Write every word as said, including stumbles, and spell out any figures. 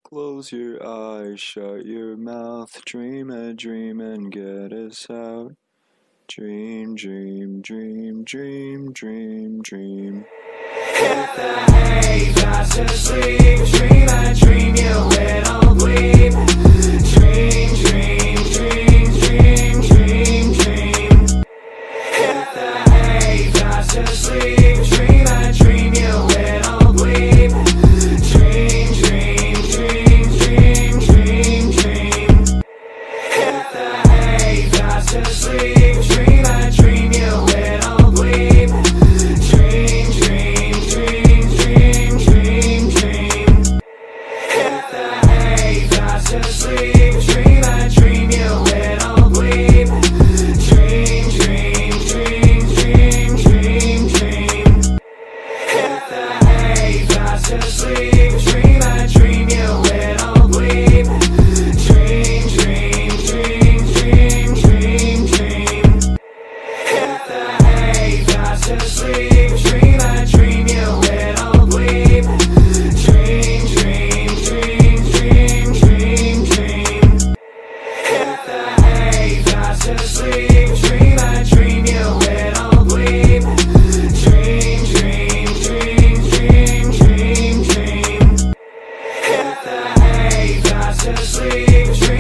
Close your eyes, shut your mouth, dream a dream and get us out. Dream, dream, dream, dream, dream, dream. Get the hay, fast asleep. Dream a dream, you little bleep. Dream, dream, dream, dream, dream, dream. Get the hay, fast asleep. Dream a dream, you little bleep. Dream, dream, dream, dream, dream, dream. Get the hay, fast asleep. Dream a dream, you little bleep. Dream, dream, dream, dream, dream, dream. Get the hay, fast asleep. Dream a dream, you little bleep. Dream, dream, dream, dream, dream, dream. Get the hay, fast asleep. Dream a dream, you little bleep. Dream, dream, dream, dream, dream, dream. Get the hay, fast asleep. Dream a dream, you little bleep. Dream, dream, dream, dream, dream, dream. Get the hay, fast asleep. Dream a dream, you little bleep. Dream, dream, dream, dream, dream, dream. Get the hay, fast asleep. Dream